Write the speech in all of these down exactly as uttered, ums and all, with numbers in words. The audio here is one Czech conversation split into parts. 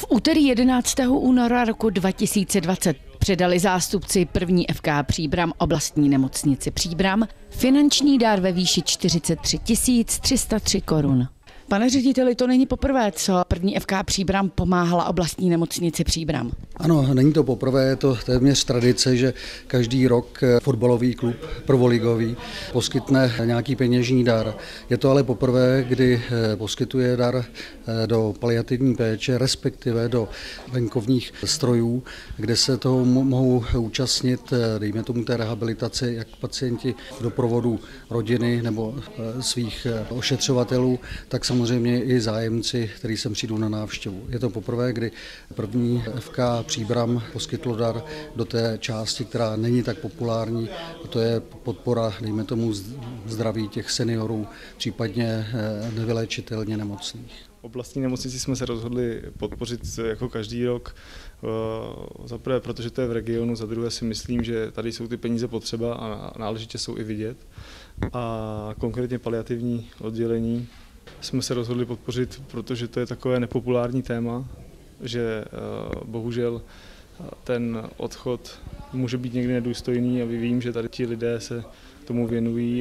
úterý jedenáctého února roku dva tisíce dvacet předali zástupci první F K Příbram oblastní nemocnici Příbram finanční dar ve výši čtyřicet tři tisíc tři sta tři korun. Pane řediteli, to není poprvé, co první F K Příbram pomáhala oblastní nemocnici Příbram. Ano, není to poprvé, je to téměř tradice, že každý rok fotbalový klub prvoligový poskytne nějaký peněžní dar. Je to ale poprvé, kdy poskytuje dar do paliativní péče, respektive do venkovních strojů, kde se toho mohou účastnit, dejme tomu té rehabilitace, jak pacienti v doprovodu rodiny nebo svých ošetřovatelů, tak samozřejmě i zájemci, kteří sem přijdou na návštěvu. Je to poprvé, kdy první F K Příbram poskytlo dar do té části, která není tak populární, a to je podpora, dejme tomu, zdraví těch seniorů, případně nevyléčitelně nemocných. Oblastní nemocnici jsme se rozhodli podpořit jako každý rok, za prvé, protože to je v regionu, za druhé si myslím, že tady jsou ty peníze potřeba a náležitě jsou i vidět. A konkrétně paliativní oddělení jsme se rozhodli podpořit, protože to je takové nepopulární téma, že bohužel ten odchod může být někdy nedůstojný a vím, že tady ti lidé se tomu věnují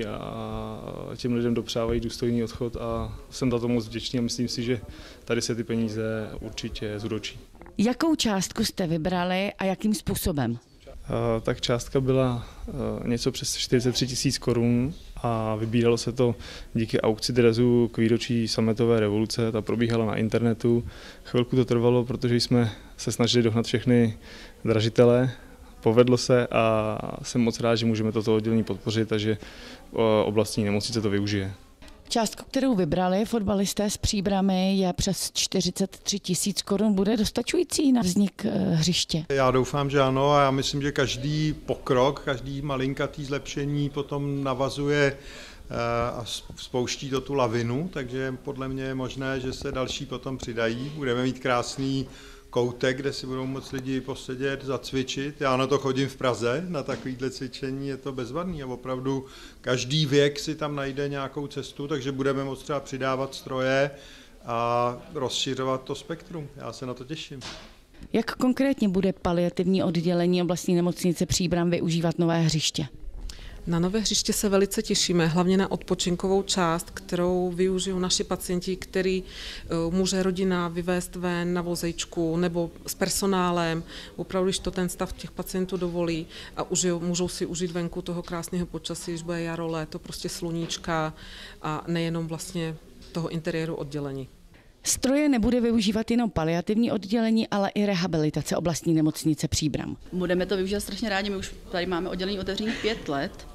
a těm lidem dopřávají důstojný odchod a jsem za to moc vděčný a myslím si, že tady se ty peníze určitě zúročí. Jakou částku jste vybrali a jakým způsobem? Tak částka byla něco přes čtyřicet tři tisíc korun a vybíralo se to díky aukci dresu k výročí sametové revoluce. Ta probíhala na internetu. Chvilku to trvalo, protože jsme se snažili dohnat všechny dražitele. Povedlo se a jsem moc rád, že můžeme toto oddělení podpořit a že oblastní nemocnice to využije. Částka, kterou vybrali fotbalisté z Příbramy, je přes čtyřicet tři tisíc korun. Bude dostačující na vznik hřiště? Já doufám, že ano, a já myslím, že každý pokrok, každý malinkatý zlepšení potom navazuje a spouští to tu lavinu, takže podle mě je možné, že se další potom přidají. Budeme mít krásný koutek, kde si budou moct lidi posedět, zacvičit. Já na to chodím v Praze, na takovýhle cvičení, je to bezvadný a opravdu každý věk si tam najde nějakou cestu, takže budeme moct třeba přidávat stroje a rozšiřovat to spektrum. Já se na to těším. Jak konkrétně bude paliativní oddělení oblastní nemocnice Příbram využívat nové hřiště? Na nové hřiště se velice těšíme, hlavně na odpočinkovou část, kterou využijí naši pacienti, který může rodina vyvést ven na vozejčku nebo s personálem, opravdu, když to ten stav těch pacientů dovolí a užijou, můžou si užít venku toho krásného počasí, když bude jaro, léto, prostě sluníčka a nejenom vlastně toho interiéru oddělení. Stroje nebude využívat jenom paliativní oddělení, ale i rehabilitace oblastní nemocnice Příbram. Budeme to využívat strašně rádi, my už tady máme oddělení otevřených pět let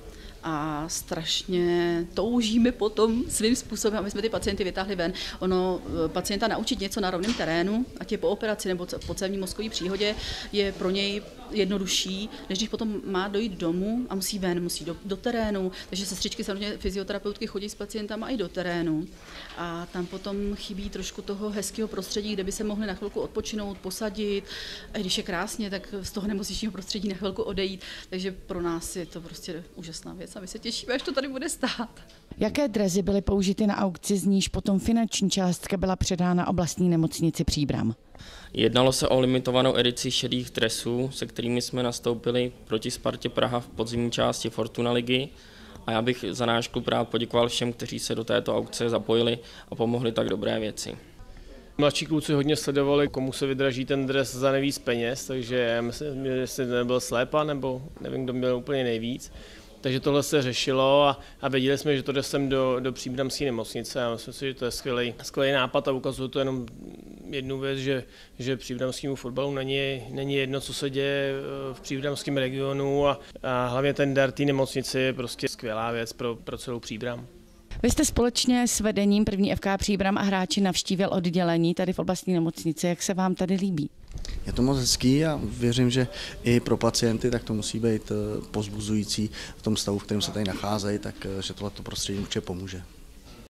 a strašně toužíme potom svým způsobem, aby jsme ty pacienty vytáhli ven. Ono pacienta naučit něco na rovném terénu, ať je po operaci nebo po cévní mozkové příhodě, je pro něj jednodušší, než když potom má dojít domů a musí ven, musí do, do terénu. Takže sestřičky, samozřejmě fyzioterapeutky chodí s pacientama i do terénu. A tam potom chybí trošku toho hezkého prostředí, kde by se mohli na chvilku odpočinout, posadit. A když je krásně, tak z toho nemocničního prostředí na chvilku odejít. Takže pro nás je to prostě úžasná věc a my se těšíme, až to tady bude stát. Jaké dresy byly použity na aukci, z níž potom finanční částka byla předána oblastní nemocnici Příbram? Jednalo se o limitovanou edici šedých dresů, se kterými jsme nastoupili proti Spartě Praha v podzimní části Fortuna ligy. A já bych za náš klub rád poděkoval všem, kteří se do této aukce zapojili a pomohli tak dobré věci. Mladší kluci hodně sledovali, komu se vydraží ten dres za nejvíc peněz, takže já myslím, jestli nebyl Slépa, nebo nevím, kdo měl úplně nejvíc. Takže tohle se řešilo a, a věděli jsme, že to jde sem do, do příbramské nemocnice a myslím si, že to je skvělý, skvělý nápad a ukazuje to jenom jednu věc, že, že příbramskému fotbalu není, není jedno, co se děje v příbramském regionu a, a hlavně ten dar té nemocnice je prostě skvělá věc pro, pro celou Příbram. Vy jste společně s vedením první F K Příbram a hráči navštívil oddělení tady v oblastní nemocnici. Jak se vám tady líbí? Je to moc hezký a věřím, že i pro pacienty tak to musí být povzbuzující v tom stavu, v kterém se tady nacházejí, tak že tohleto prostředí určitě pomůže.